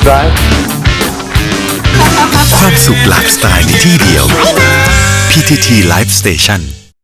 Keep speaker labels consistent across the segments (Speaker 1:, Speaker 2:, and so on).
Speaker 1: Drive
Speaker 2: ความสุขหลากสไตล์ในที่เดียว PTT Live Station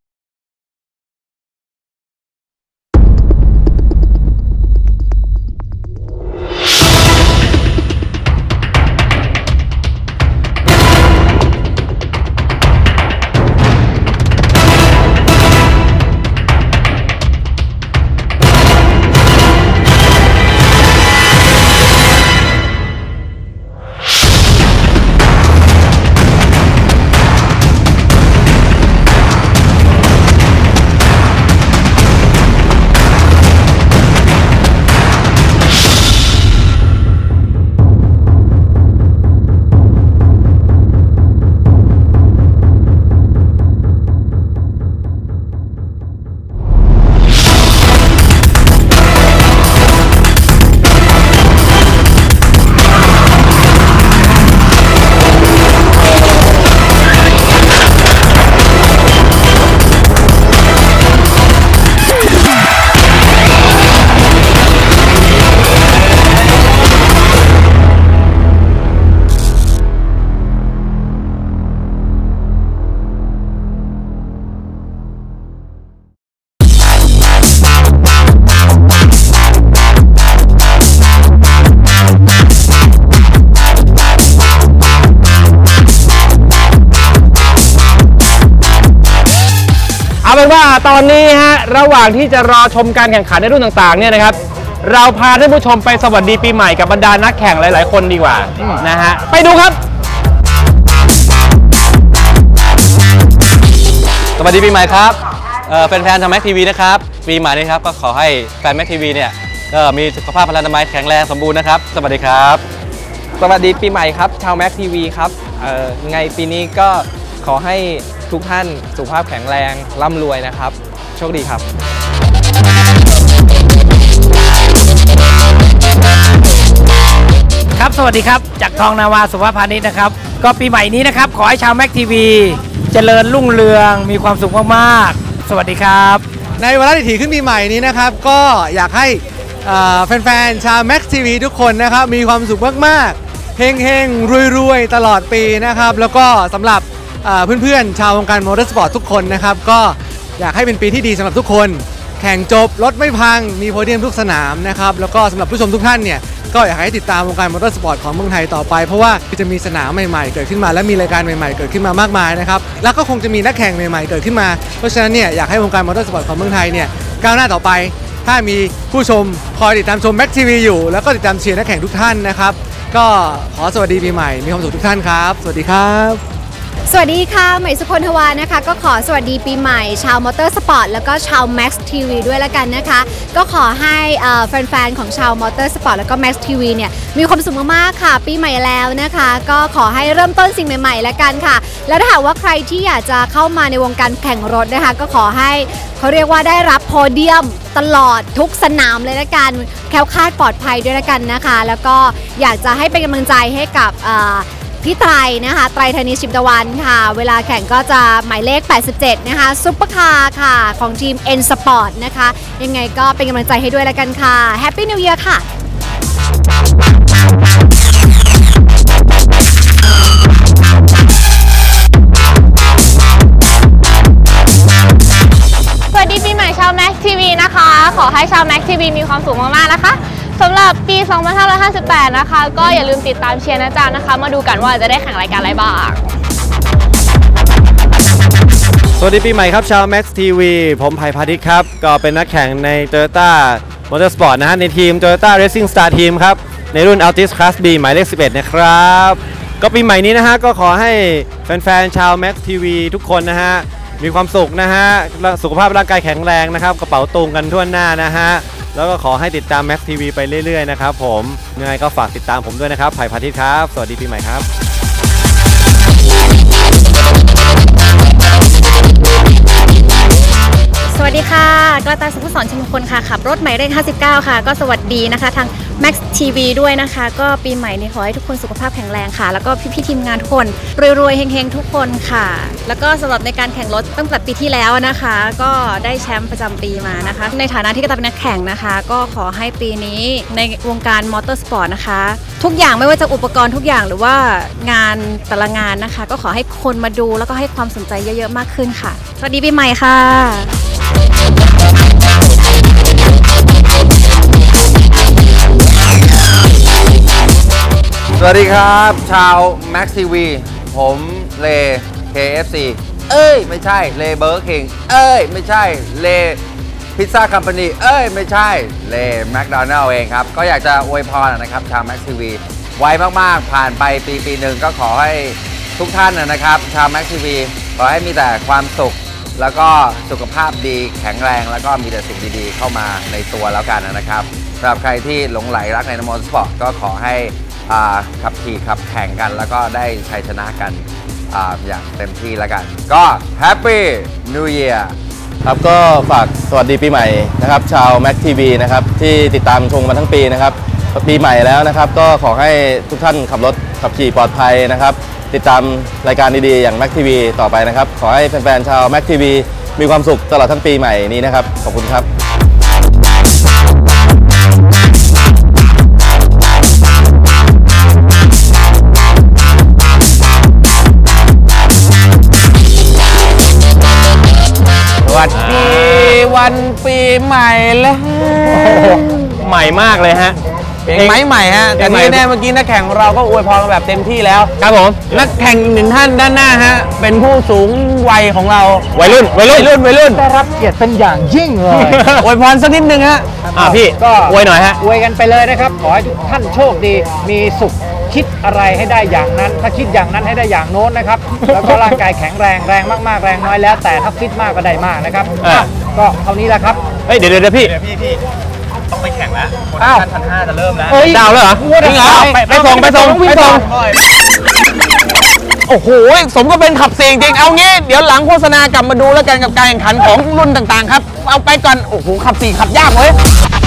Speaker 3: เอาเป็นว่าตอนนี้ฮะระหว่างที่จะรอชมการแข่งขันในรุ่นต่างๆเนี่ยนะครับเราพาท่านผู้ชมไปสวัสดีปีใหม่กับบรรดานักแข่งหลายๆคนดีกว่านะฮะไปดูครับ
Speaker 4: สวัสดีปีใหม่ครับแฟนๆทางแม็กทีวีนะครับปีใหม่นี้ครับก็ขอให้แฟนแม็กทีวีเนี่ยก็มีสุขภาพพลานามัยแข็งแรงสมบูรณ์นะครับสวัสดีครับ
Speaker 5: สวัสดีปีใหม่ครับชาวแม็กทีวีครับไงปีนี้ก็ขอให้ทุกท่านสุขภาพแข็งแรงร่ำรวยนะครับโชคดีครับ
Speaker 6: ครับสวัสดีครับจากทองนาวาสุภาพพาณิชย์นะครับก็ปีใหม่นี้นะครับขอให้ชาวแม็กทีวีเจริญรุ่งเรืองมีความสุขมากๆสวัสดีครับ
Speaker 7: ในวาระดิถีขึ้นปีใหม่นี้นะครับก็อยากให้แฟนๆชาวแม็กทีวีทุกคนนะครับมีความสุขมากๆเฮงๆรวยๆตลอดปีนะครับแล้วก็สำหรับเพื่อนๆชาววงการมอเตอร์สปอร์ตทุกคนนะครับก็อยากให้เป็นปีที่ดีสำหรับทุกคนแข่งจบรถไม่พังมีโพเดียมทุกสนามนะครับแล้วก็สำหรับผู้ชมทุกท่านเนี่ยก็อยากให้ติดตามวงการมอเตอร์สปอร์ตของเมืองไทยต่อไปเพราะว่าจะมีสนามใหม่ๆเกิดขึ้นมาและมีรายการใหม่ๆเกิดขึ้นมามากมายนะครับแล้วก็คงจะมีนักแข่งใหม่ๆเกิดขึ้นมาเพราะฉะนั้นเนี่ยอยากให้วงการมอเตอร์สปอร์ตของเมืองไทยเนี่ยก้าวหน้าต่อไปถ้ามีผู้ชมคอยติดตามชมแม็กทีวีอยู่แล้วก็ติดตามเชียร์นักแข่งทุกท่านนะครับก็ขอสวัสดีปีใหม่มีความสุขทุกท่านครับสวัสดีครับ
Speaker 8: สวัสดีค่ะใหม่สุพลทวารนะคะก็ขอสวัสดีปีใหม่ชาวมอเตอร์สปอร์ตแล้วก็ชาว Max TV ด้วยละกันนะคะก็ขอให้แฟนๆของชาวมอเตอร์สปอร์ตแล้วก็ Max TV เนี่ยมีความสุขมากๆค่ะปีใหม่แล้วนะคะก็ขอให้เริ่มต้นสิ่งใหม่ๆละกันค่ะแล้วถ้าหากว่าใครที่อยากจะเข้ามาในวงการแข่งรถนะคะก็ขอให้เขาเรียกว่าได้รับโพเดียมตลอดทุกสนามเลยละกันแคล้วคลาดปลอดภัยด้วยละกันนะคะแล้วก็อยากจะให้เป็นกำลังใจให้กับพี่ไตรนะคะไตรธนิชิมตะวันค่ะเวลาแข่งก็จะหมายเลข87นะคะซุปเปอร์คาร์ค่ะของทีม N Sport นะคะยังไงก็เป็นกำลังใจให้ด้วยละกันค่ะแฮปปี้นิวเยียร์ค่ะ
Speaker 9: สวัสดีปีใหม่ชาวแม็กทีวีนะคะขอให้ชาวแม็กทีวีมีความสุขมากๆนะคะสำหรับปี 2558 นะคะก็อย่าลืมติดตามเชียร์นะจ๊ะนะคะมาดูกันว่าจะได้แข่งรายการอะไรบ้าง
Speaker 4: สวัสดีปีใหม่ครับชาว Max TV ผมไผ่พาทิตย์ครับก็เป็นนักแข่งใน Toyota Motorsport นะฮะในทีม Toyota Racing Star Team ครับในรุ่น Altis Class B หมายเลข 11 นะครับก็ปีใหม่นี้นะฮะก็ขอให้แฟนๆชาว Max TV ทุกคนนะฮะมีความสุขนะฮะสุขภาพร่างกายแข็งแรงนะครับกระเป๋าตุงกันทั่วหน้านะฮะแล้วก็ขอให้ติดตาม Max TV ไปเรื่อยๆนะครับผมยังไงก็ฝากติดตามผมด้วยนะครับไผ่พาทิตย์ครับสวัสดีปีใหม่ครับ
Speaker 8: สวัสดีค่ะกระต่ายสุภส
Speaker 1: รชุมพลค่ะขับรถหมายเลข59ค่ะก็สวัสดีนะคะทาง Max TV ด้วยนะคะก็ปีใหม่นี้ขอให้ทุกคนสุขภาพแข็งแรงค่ะแล้วก็พี่ๆทีมงานทุกคนรวยๆเฮงๆทุกคนค่ะแล้วก็สำหรับในการแข่งรถตั้งแต่ปีที่แล้วนะคะก็ได้แชมป์ประจำปีมานะคะในฐานะที่กระตันเป็นนักแข่งนะคะก็ขอให้ปีนี้ในวงการมอเตอร์สปอร์ตนะคะทุกอย่างไม่ว่าจะอุปกรณ์ทุกอย่างหรือว่างานแต่ละงานนะคะก็ขอให้คนมาดูแล้วก็ให้ความสนใจเยอะๆมากขึ้นค่ะสวัสดีปีใหม่ค่ะ
Speaker 10: สวัสดีครับชาว Max TV ผมเล KFC ไม่ใช่เลเบอร์คิงไม่ใช่เลพิซซ่าคัมพานีไม่ใช่เลแมคโดนัลล์เองครับก็อยากจะอวยพรนะครับชาว Max TV ไวมากๆผ่านไปปีหนึ่งก็ขอให้ทุกท่านนะครับชาว Max TV ขอให้มีแต่ความสุขแล้วก็สุขภาพดีแข็งแรงแล้วก็มีแต่สิ่งดีๆเข้ามาในตัวแล้วกันนะครับสำหรับใครที่หลงไหลรักในมอเตอร์สปอร์ตก็ขอให้ขับขี่ขับแข่งกันแล้วก็ได้ชัยชนะกันอย่างเต็มที่แล้วกันก็ Happy New Year
Speaker 4: ครับก็ฝากสวัสดีปีใหม่นะครับชาว Max TV นะครับที่ติดตามชมมาทั้งปีนะครับปีใหม่แล้วนะครับก็ขอให้ทุกท่านขับรถขับขี่ปลอดภัยนะครับติดตามรายการดีๆอย่าง Max TV ต่อไปนะครับขอให้แฟนๆชาว Max TV มีความสุขตลอดทั้งปีใหม่นี้นะครับขอบคุณครับ
Speaker 3: สวัสดีวันปีใหม่แล้วใหม่มากเลยฮะ
Speaker 10: เพลงใหม่ฮะแต่ที่แน่เมื่อกี้นักแข่งของเราก็อวยพรกันแบบเต็มที่แล้ว
Speaker 3: ครับผม
Speaker 10: นักแข่งหนึ่งท่านด้านหน้าฮะเป็นผู้สูงวัยของเรา
Speaker 3: วัยรุ่น
Speaker 6: ได้รับเกียรติเป็นอย่างยิ่งเลย
Speaker 10: อวยพรสักนิดนึงฮะ
Speaker 3: พี่
Speaker 6: ก็
Speaker 3: อวยหน่อยฮะ
Speaker 6: อวยกันไปเลยนะครับขอให้ทุกท่านโชคดีมีสุขคิดอะไรให้ได้อย่างนั้นถ้าคิดอย่างนั้นให้ได้อย่างโน้นนะครับแล้วก็ร่างกายแข็งแรงมากๆแรงน้อยแล้วแต่ถ้าฟิตมากก็ได้มากนะครับก็เท่านี้แหละครับ
Speaker 3: เดี๋ยวพี่
Speaker 10: ต้องไปแข่งแล้ว1,500จะเริ่มแล้ว
Speaker 3: ดาวแล้วเหรอจริงเหรอไปส่ง
Speaker 10: โอ้โหสมก็เป็นขับ4จริงเอางี้เดี๋ยวหลังโฆษณากลับมาดูแล้วกันกับการแข่งขันของรุ่นต่างๆครับเอาไปก่อนโอ้โหขับ4ขับยากเว้ย